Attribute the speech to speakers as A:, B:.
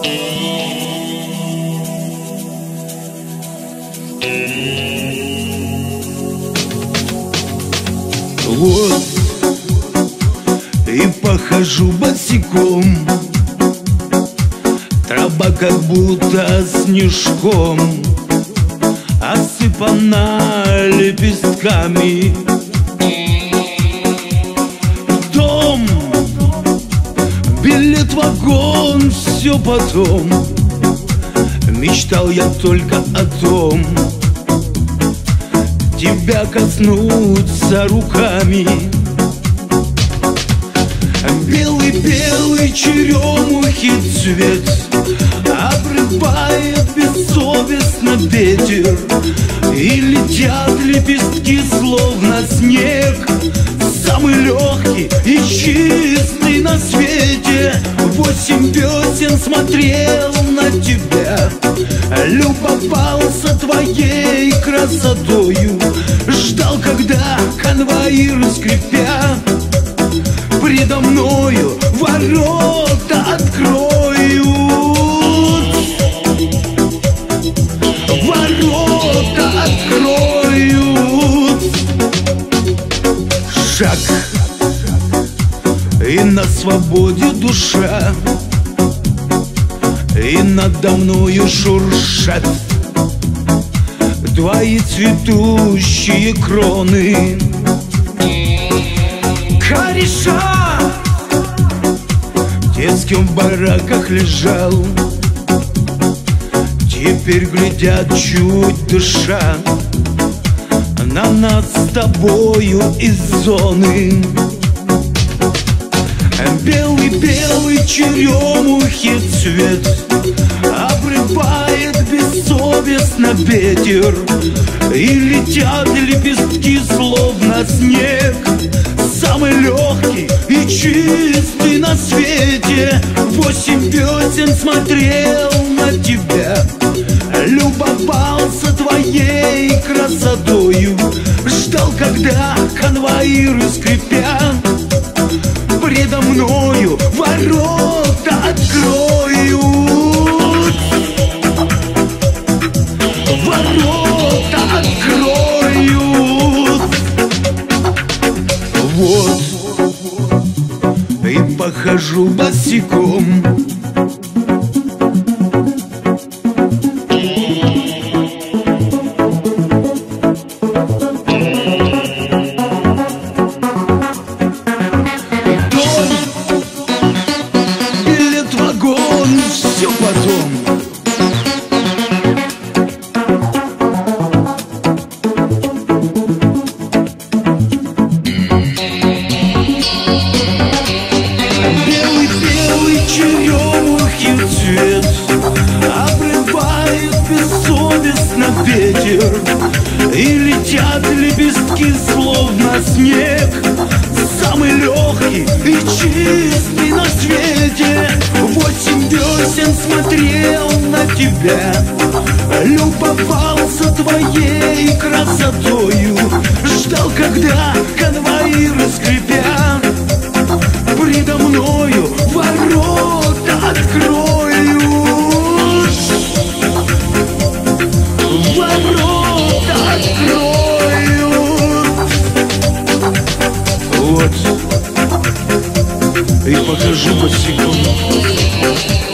A: Вот и похожу босиком, трава как будто снежком осыпана лепестками. Дом, билет в вагон, все потом. Мечтал я только о том, тебя коснуться руками. Белый-белый черемухи цвет обрывает бессовестно ветер, и летят лепестки, словно снег, самый легкий и чистый на свете. 8 весен смотрел на тебя, любовался твоей красотою, ждал, когда конвоиры, скрипя, предо мною ворота откроют. Ворота откроют. Шаг, и на свободе душа, и надо мною шуршат твои цветущие кроны. Кореша, те, с кем в бараках лежал, теперь глядят, чуть дыша, на нас с тобою из зоны. Белый-белый черемухи цвет обрывает бессовестно ветер, и летят лепестки, словно снег, самый легкий и чистый на свете. 8 весен смотрел на тебя, любовался твоей красотою, ждал, когда конвоиры, скрипя, предо мною ворота откроют. Ворота откроют. Вот и похожу босиком, все потом. Белый-белый черемухи цвет обрывает бессовестно ветер, и летят лепестки, словно снег, самый легкий и чистый на свете. 8 весен смотрел на тебя, любовался твоей красотою, ждал, когда конвоиры, скрипя, предо мною ворота откроют. Ворота откроют. Вот и покажу босиком.